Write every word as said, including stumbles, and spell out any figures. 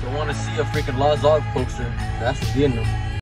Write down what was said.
don't want to see a freaking Lazard poster. That's the deal.